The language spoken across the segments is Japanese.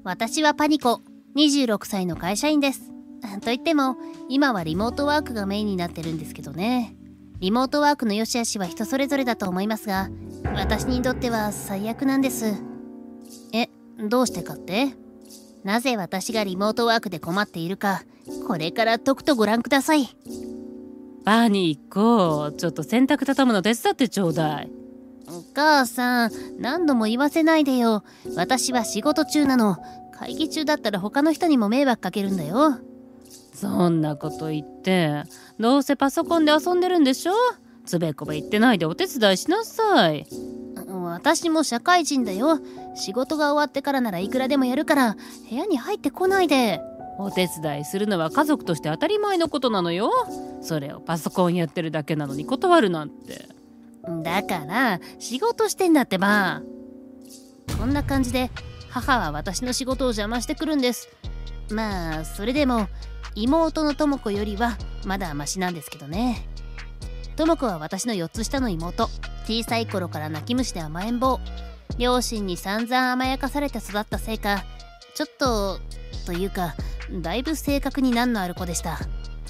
私はパニコ、26歳の会社員です。といっても、今はリモートワークがメインになってるんですけどね。リモートワークの良し悪しは人それぞれだと思いますが、私にとっては最悪なんです。どうしてかって？なぜ私がリモートワークで困っているか、これからとくとご覧ください。 パニコ、ちょっと洗濯畳むの手伝ってちょうだい。 お母さん、何度も言わせないでよ。私は仕事中なの。会議中だったら他の人にも迷惑かけるんだよ。 そんなこと言って、どうせパソコンで遊んでるんでしょ。つべこべ言ってないでお手伝いしなさい。 私も社会人だよ。仕事が終わってからならいくらでもやるから、部屋に入ってこないで。 お手伝いするのは家族として当たり前のことなのよ。それをパソコンやってるだけなのに断るなんて。 だから仕事してんだってば。こんな感じで母は私の仕事を邪魔してくるんです。まあそれでも妹の智子よりはまだマシなんですけどね。智子は私の4つ下の妹。小さい頃から泣き虫で甘えん坊。両親に散々甘やかされて育ったせいか、ちょっとというかだいぶ性格に難のある子でした。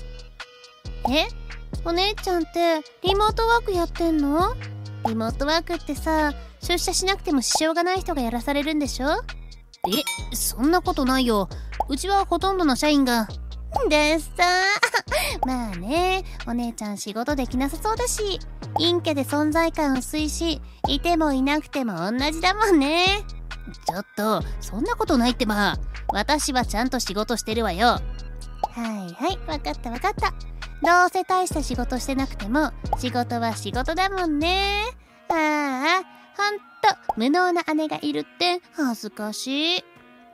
お姉ちゃんってリモートワークやってんの？リモートワークってさ、出社しなくても支障がない人がやらされるんでしょ？そんなことないよ。うちはほとんどの社員が。でさまあね、お姉ちゃん仕事できなさそうだし、陰キャで存在感薄いし、いてもいなくても同じだもんね。ちょっとそんなことないってば。私はちゃんと仕事してるわよ。はいはい、わかったわかった。どうせ大した仕事してなくても仕事は仕事だもんね。ああ、ほんと無能な姉がいるって恥ずかしい。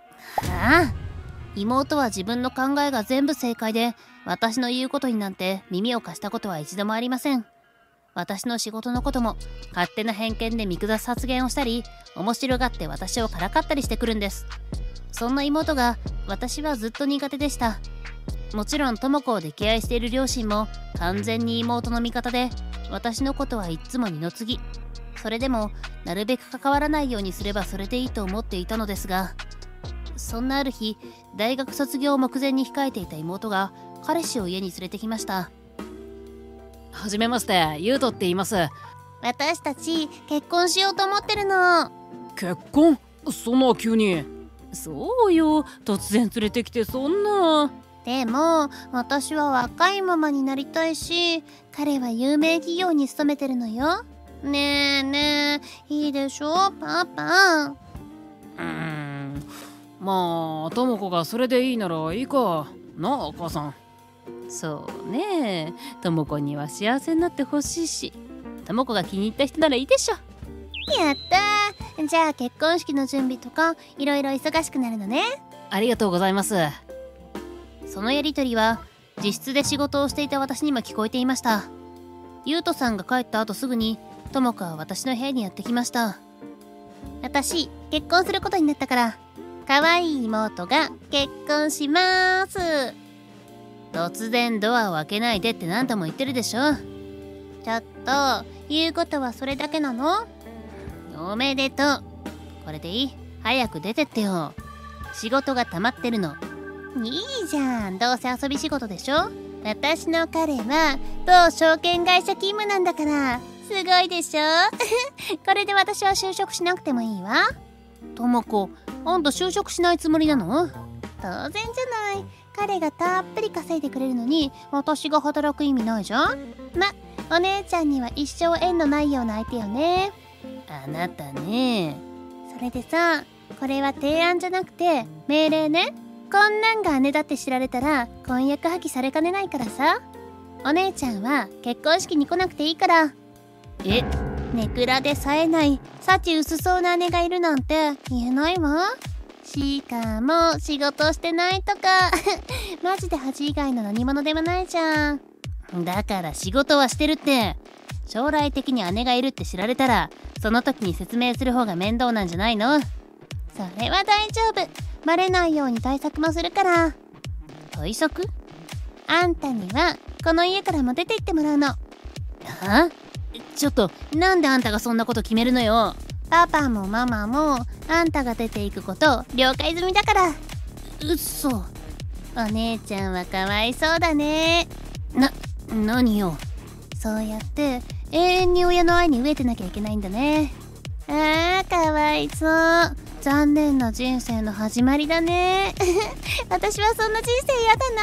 妹は自分の考えが全部正解で、私の言うことになんて耳を貸したことは一度もありません。私の仕事のことも勝手な偏見で見下す発言をしたり、面白がって私をからかったりしてくるんです。そんな妹が私はずっと苦手でした。もちろん智子を溺愛している両親も完全に妹の味方で、私のことはいっつも二の次。それでもなるべく関わらないようにすればそれでいいと思っていたのですが、そんなある日、大学卒業を目前に控えていた妹が彼氏を家に連れてきました。 はじめまして、ゆうとって言います。 私たち結婚しようと思ってるの。 結婚？そんな急に？そうよ、突然連れてきてそんな。 でも私は若いママになりたいし、彼は有名企業に勤めてるのよ。ねえねえ、いいでしょパパ。 まあ智子がそれでいいならいいかなあ、母さん。そうね、智子には幸せになってほしいし、智子が気に入った人ならいいでしょ。 やったー。じゃあ結婚式の準備とかいろいろ忙しくなるのね。 ありがとうございます。 そのやりとりは自室で仕事をしていた私にも聞こえていました。ゆうとさんが帰った後すぐに智子は私の部屋にやってきました。私結婚することになったから、可愛い妹が結婚しまーす。突然ドアを開けないでって何度も言ってるでしょ。ちょっと言うことはそれだけなの？おめでとう。これでいい？早く出てってよ。仕事が溜まってるの。いいじゃん、どうせ遊び仕事でしょ。私の彼は某証券会社勤務なんだから、すごいでしょこれで私は就職しなくてもいいわ。智子、あんた就職しないつもりなの？当然じゃない。彼がたっぷり稼いでくれるのに私が働く意味ないじゃん。お姉ちゃんには一生縁のないような相手よね。あなたね。それでさ、これは提案じゃなくて命令ね。こんなんが姉だって知られたら婚約破棄されかねないからさ。お姉ちゃんは結婚式に来なくていいから。ネクラで冴えない幸薄そうな姉がいるなんて言えないわ。しかも仕事してないとかマジで恥以外の何者でもないじゃん。だから仕事はしてるって。将来的に姉がいるって知られたら、その時に説明する方が面倒なんじゃないの？それは大丈夫。バレないように対策もするから。対策？あんたにはこの家からも出て行ってもらうの。ちょっとなんであんたがそんなこと決めるのよ。 パパもママもあんたが出ていくこと了解済みだから。 うっそ。 お姉ちゃんはかわいそうだね。 何よ。 そうやって永遠に親の愛に飢えてなきゃいけないんだね。あー、かわいそう。残念な人生の始まりだね。私はそんな人生嫌だな。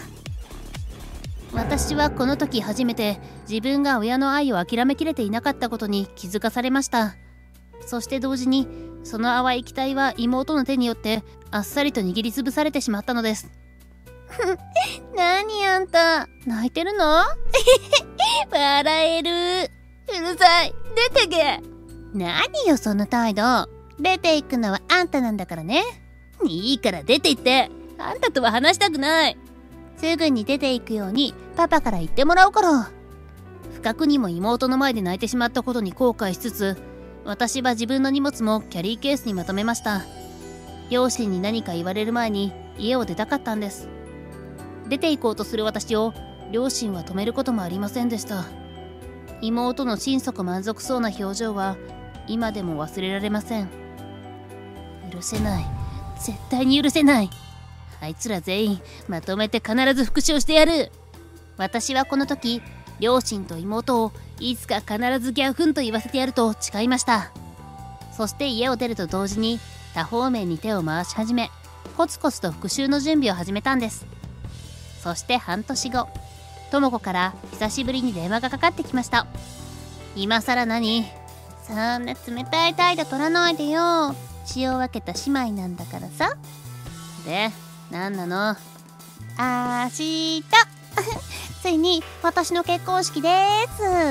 私はこの時初めて自分が親の愛を諦めきれていなかったことに気づかされました。そして同時にその淡い期待は妹の手によってあっさりと握りつぶされてしまったのです。何あんた泣いてるの？笑える。うるさい、出てけ。何よその態度。出ていくのはあんたなんだからね。 いいから出て行って。あんたとは話したくない。 すぐに出ていくようにパパから言ってもらおうから。不覚にも妹の前で泣いてしまったことに後悔しつつ、私は自分の荷物もキャリーケースにまとめました。両親に何か言われる前に家を出たかったんです。出て行こうとする私を両親は止めることもありませんでした。妹の心底満足そうな表情は今でも忘れられません。許せない。絶対に許せない。あいつら全員まとめて必ず復讐してやる。私はこの時両親と妹をいつか必ずギャフンと言わせてやると誓いました。そして家を出ると同時に多方面に手を回し始め、コツコツと復讐の準備を始めたんです。そして半年後、智子から久しぶりに電話がかかってきました。今さら何？そんな冷たい態度取らないでよ。血を分けた姉妹なんだからさ。で、何なの？明日ついに私の結婚式です。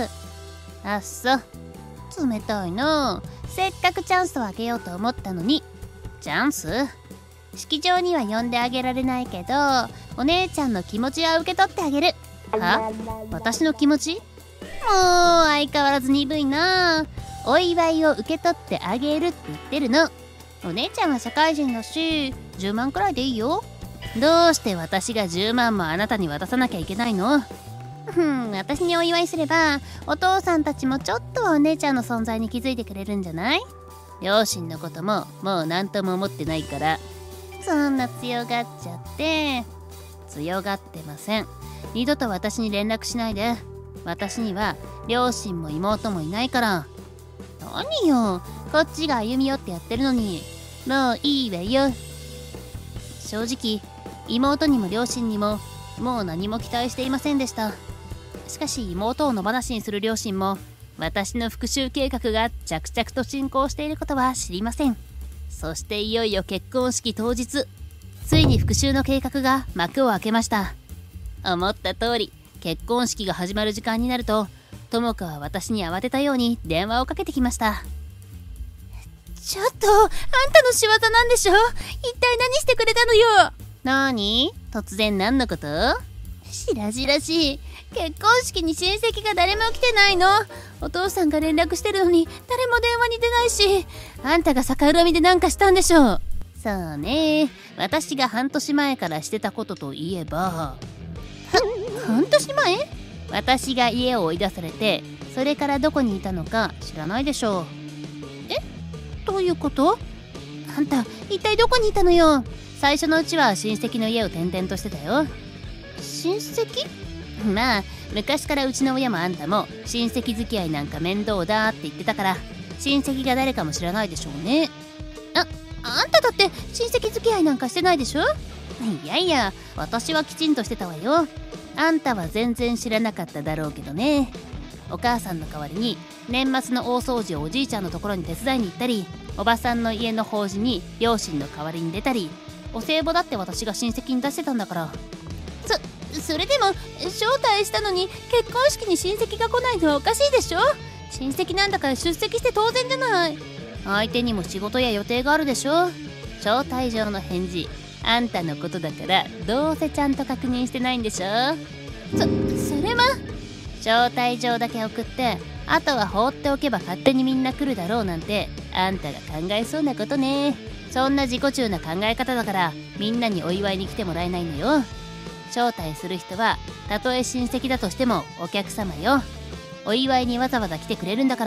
あっそ、冷たいな。せっかくチャンスをあげようと思ったのに。チャンス？式場には呼んであげられないけど、お姉ちゃんの気持ちは受け取ってあげる。は？私の気持ち？もう相変わらず鈍いな。お祝いを受け取ってあげるって言ってるの。お姉ちゃんは社会人だし10万くらいでいいよ。どうして私が10万もあなたに渡さなきゃいけないの？私にお祝いすればお父さんたちもちょっとはお姉ちゃんの存在に気づいてくれるんじゃない？両親のことももう何とも思ってないから。そんな強がっちゃって。強がってません。二度と私に連絡しないで。私には両親も妹もいないから。何よ、こっちが歩み寄ってやってるのに。もういいわよ。正直妹にも両親にももう何も期待していませんでした。しかし妹を野放しにする両親も私の復讐計画が着々と進行していることは知りません。そしていよいよ結婚式当日、ついに復讐の計画が幕を開けました。思った通り結婚式が始まる時間になると、智子は私に慌てたように電話をかけてきました。ちょっと、あんたの仕業なんでしょ？一体何してくれたのよ。何？突然何のこと？白々しい。結婚式に親戚が誰も来てないの。お父さんが連絡してるのに誰も電話に出ないし、あんたが逆恨みでなんかしたんでしょ。そうね、私が半年前からしてたことといえば。半年前？私が家を追い出されて、それからどこにいたのか知らないでしょう。どういうこと？あんた一体どこにいたのよ。最初のうちは親戚の家を転々としてたよ。親戚？まあ昔からうちの親もあんたも親戚付き合いなんか面倒だって言ってたから、親戚が誰かも知らないでしょうね。あんただって親戚付き合いなんかしてないでしょ。いやいや、私はきちんとしてたわよ。あんたは全然知らなかっただろうけどね。お母さんの代わりに年末の大掃除をおじいちゃんのところに手伝いに行ったり、おばさんの家の法事に両親の代わりに出たり、お歳暮だって私が親戚に出してたんだから。それでも招待したのに結婚式に親戚が来ないのはおかしいでしょ。親戚なんだから出席して当然じゃない。相手にも仕事や予定があるでしょ。招待状の返事あんたのことだからどうせちゃんと確認してないんでしょ。それは招待状だけ送ってあとは放っておけば勝手にみんな来るだろうなんてあんたが考えそうなことね。そんな自己中な考え方だからみんなにお祝いに来てもらえないのよ。招待する人はたとえ親戚だとしてもお客様よ。お祝いにわざわざ来てくれるんだから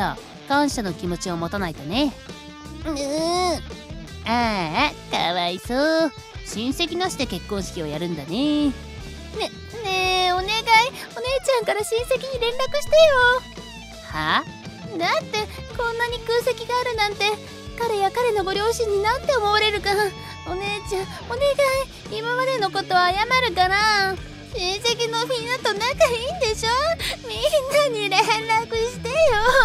感謝の気持ちを持たないとね。ああ、かわいそう。親戚なしで結婚式をやるんだね。ねえ、お願い、お姉ちゃんから親戚に連絡してよ。は？だってこんなに空席があるなんて、彼や彼のご両親になんて思われるか。お姉ちゃん、お願い、今までのことは謝るから。親戚のみんなと仲いいんでしょ。みんなに連絡してよ。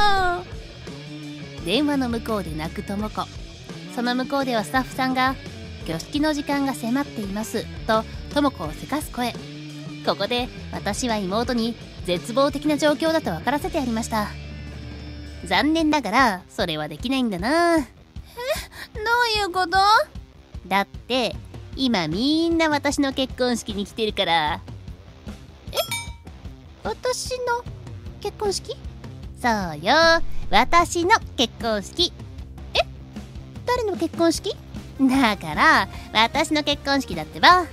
電話の向こうで泣くとも子。その向こうではスタッフさんが挙式の時間が迫っていますととも子をせかす声。ここで私は妹に絶望的な状況だと分からせてやりました。残念ながらそれはできないんだな。どういうこと？だって今みんな私の結婚式に来てるから。私の結婚式？そうよ、私の結婚式。誰の結婚式？だから私の結婚式だってば。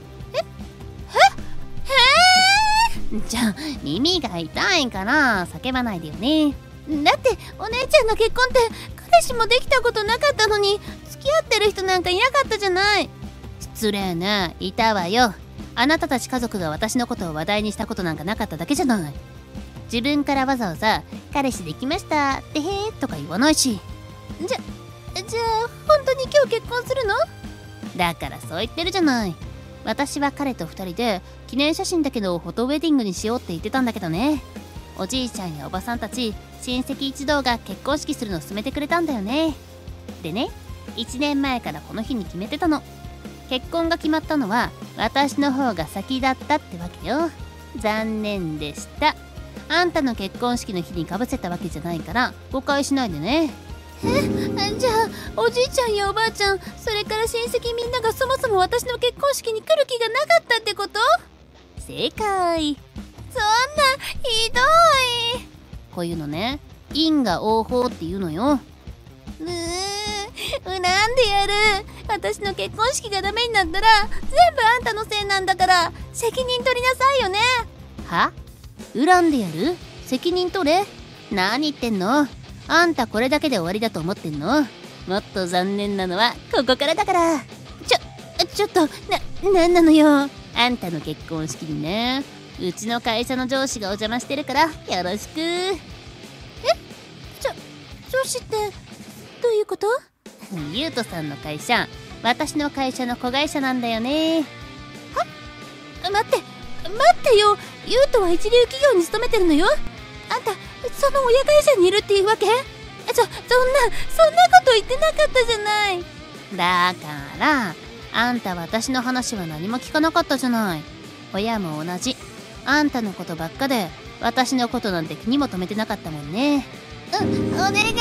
じゃあ耳が痛いから叫ばないでよね。だってお姉ちゃんの結婚って彼氏もできたことなかったのに、付き合ってる人なんかいなかったじゃない。失礼ね。いたわよ。あなたたち家族が私のことを話題にしたことなんかなかっただけじゃない。自分からわざわざ彼氏できましたってへーとか言わないし。じゃあ本当に今日結婚するの？だからそう言ってるじゃない。私は彼と2人で記念写真だけどフォトウェディングにしようって言ってたんだけどね。おじいちゃんやおばさんたち親戚一同が結婚式するのを勧めてくれたんだよね。でね、1年前からこの日に決めてたの。結婚が決まったのは私の方が先だったってわけよ。残念でした。あんたの結婚式の日にかぶせたわけじゃないから誤解しないでね。じゃあおじいちゃんやおばあちゃん、それから親戚みんながそもそも私の結婚式に来る気がなかったってこと？正解。そんなひどい。こういうのね、因果応報っていうのよ。なんでやる？私の結婚式がダメになったら全部あんたのせいなんだから責任取りなさいよね。は？恨んでやる？責任取れ？何言ってんの？あんたこれだけで終わりだと思ってんの？もっと残念なのはここからだから。ちょっとなんなのよ。あんたの結婚式にね、うちの会社の上司がお邪魔してるからよろしく。上司ってどういうこと？ゆうとさんの会社、私の会社の子会社なんだよね。は？待ってよ。ゆうとは一流企業に勤めてるのよ。あんたその親会社にいるっていうわけ？そんなこと言ってなかったじゃない。だからあんた私の話は何も聞かなかったじゃない。親も同じ。あんたのことばっかで私のことなんて気にも留めてなかったもんね。お願いよ、助けて。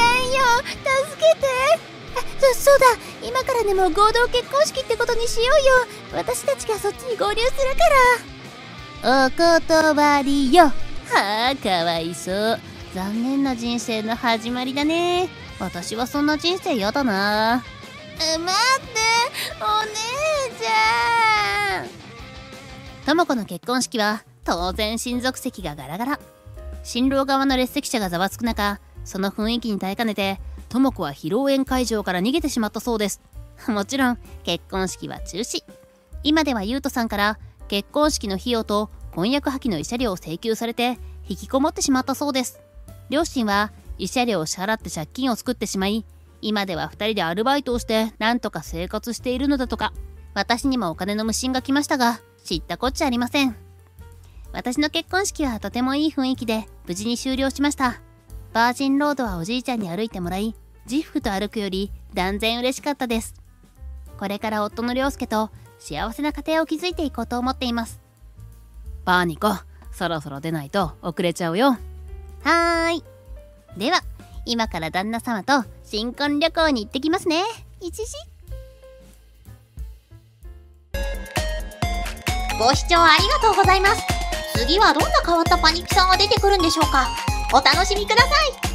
そうだ、今からでも合同結婚式ってことにしようよ。私たちがそっちに合流するから。お断りよ。はあ、かわいそう。残念な人生の始まりだね。私はそんな人生やだな。待って、お姉ちゃん。とも子の結婚式は当然親族席がガラガラ。新郎側の列席者がざわつく中、その雰囲気に耐えかねてとも子は披露宴会場から逃げてしまったそうです。もちろん結婚式は中止。今ではゆうとさんから結婚式の費用と婚約破棄の慰謝料を請求されて引きこもってしまったそうです。両親は慰謝料を支払って借金を作ってしまい、今では2人でアルバイトをしてなんとか生活しているのだとか。私にもお金の無心が来ましたが、知ったこっちゃありません。私の結婚式はとてもいい雰囲気で無事に終了しました。バージンロードはおじいちゃんに歩いてもらい、ジッフと歩くより断然嬉しかったです。これから夫の涼介と幸せな家庭を築いていこうと思っています。バーニコ、そろそろ出ないと遅れちゃうよ。はーい。では今から旦那様と新婚旅行に行ってきますね。一時ご視聴ありがとうございます。次はどんな変わったパニキさんが出てくるんでしょうか。お楽しみください。